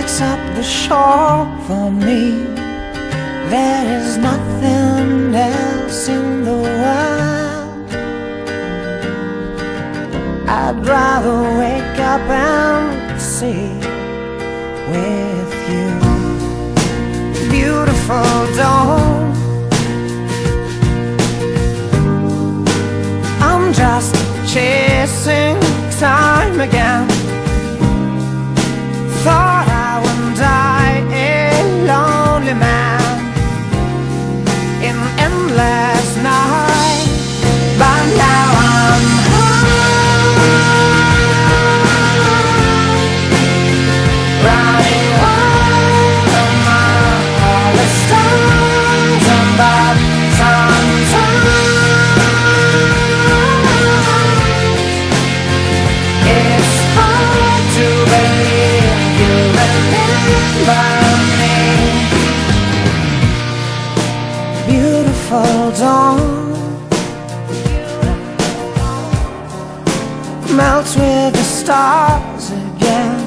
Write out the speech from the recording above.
picks up the shore for me. There is nothing else in the world. I'd rather wake up and see with you. Beautiful dawn, I'm just chasing time again. Thought I would die a lonely man in an endless night, but now I'm high, running wild among all the stars above. Sometimes it's hard to believe you remember me. Beautiful dawn melts with the stars again.